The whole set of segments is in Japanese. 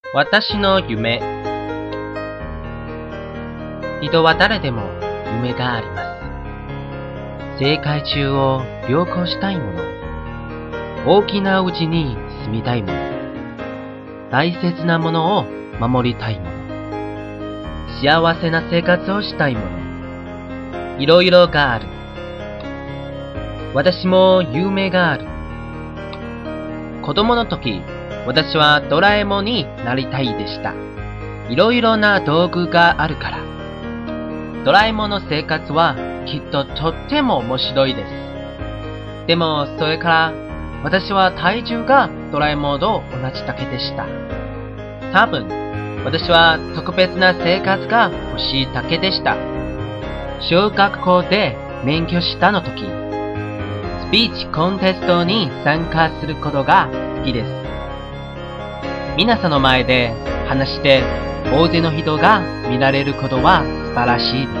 私の夢。人は誰でも夢があります。世界中を旅行したいもの。大きな家に住みたいもの。大切なものを守りたいもの。幸せな生活をしたいもの。いろいろがある。私も夢がある。子供の時、私はドラえもんになりたいでした。いろいろな道具があるから。ドラえもんの生活はきっととっても面白いです。でもそれから私は体重がドラえもんと同じだけでした。多分私は特別な生活が欲しいだけでした。小学校で免許したの時、スピーチコンテストに参加することが好きです。皆さんの前で話して大勢の人が見られることは素晴らしいです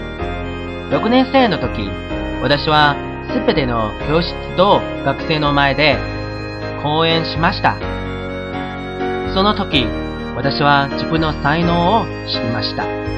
。6年生の時、私はすべての教室と学生の前で講演しました。その時、私は自分の才能を知りました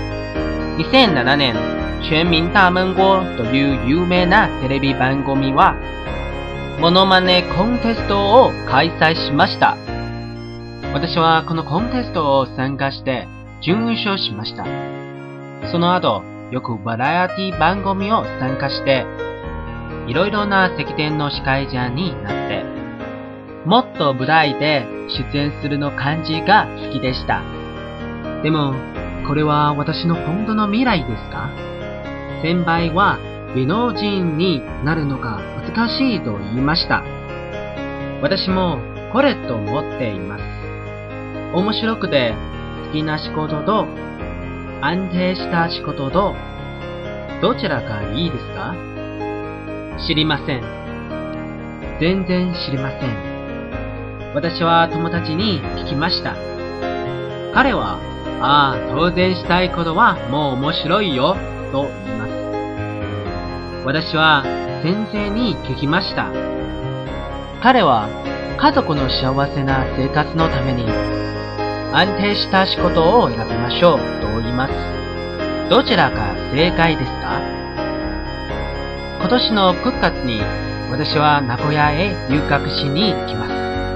。2007年、全民大悶锅という有名なテレビ番組は、モノマネコンテストを開催しました。私はこのコンテストを参加して準優勝しました。その後、よくバラエティ番組を参加して、いろいろな席伝の司会者になって、もっと舞台で出演するの感じが好きでした。でも、これは私の本当の未来ですか？先輩は芸能人になるのが難しいと言いました。私もこれと思っています。面白くて好きな仕事と安定した仕事とどちらがいいですか？知りません。全然知りません。私は友達に聞きました。彼は、当然したいことはもう面白いよと言います。私は先生に聞きました。彼は家族の幸せな生活のために安定した仕事を選びましょうと言います。どちらが正解ですか？今年の9月に私は名古屋へ留学しに行きます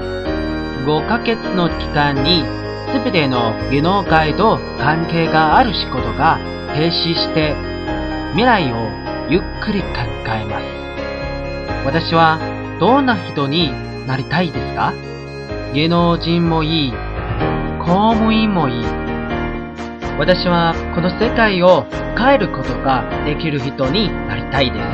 。5ヶ月の期間にすべての芸能界と関係がある仕事が停止して未来をゆっくり考えます。私はどんな人になりたいですか？芸能人もいい。公務員もいい。私はこの世界を変えることができる人になりたいです。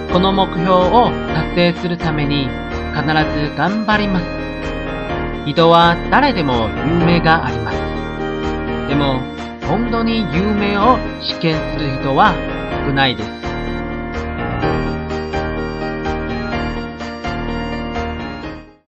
この目標を達成するために必ず頑張ります。人は誰でも夢があります。でも本当に夢を実現する人は少ないです。